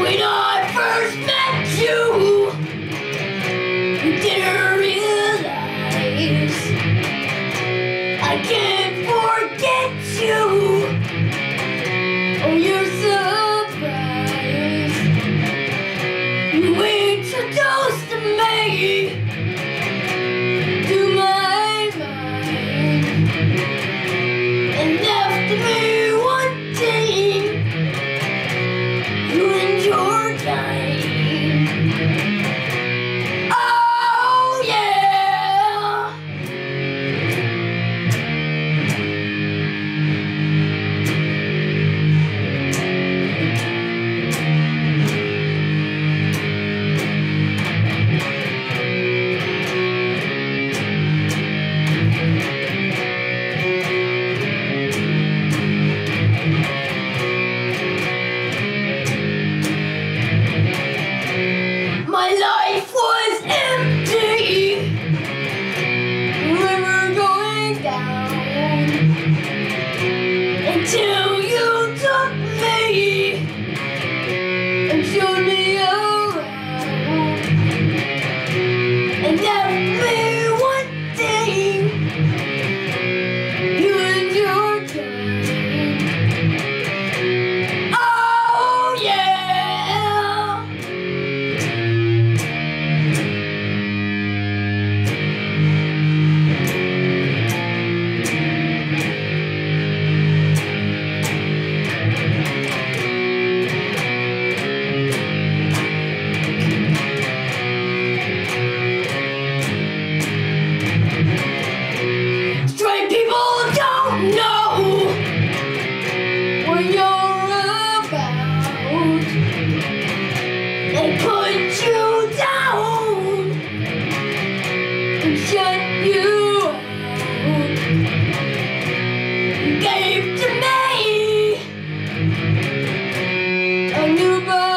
When I first met you, you didn't realize I can't forget you. Oh, you're surprised. You introduced me to my mind and left me wanting you and your kind. Oh yeah. My life was empty, river going down, until you took me and showed me around, and left me wanting you and your kind. Oh yeah. Straight people don't know what you're about. They put you down and shut you out. You gave to me a new body.